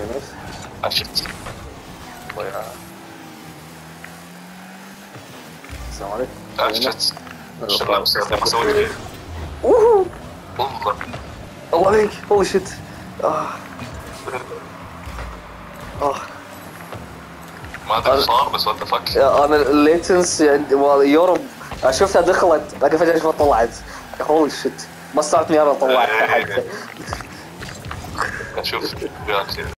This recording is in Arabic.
عشت الله يعافيك. السلام عليكم. عشت شباب ما سويت فيه اوه والله الله عليك. هولي شيت. اه ما ادري ايش صار بس وات ذا فك. انا الليتنسي عندي يوروب شفتها دخلت لكن فجأة شفتها طلعت. هولي شيت ما استطعت اني انا اطلعها حتى. اشوف فيديوهات كثير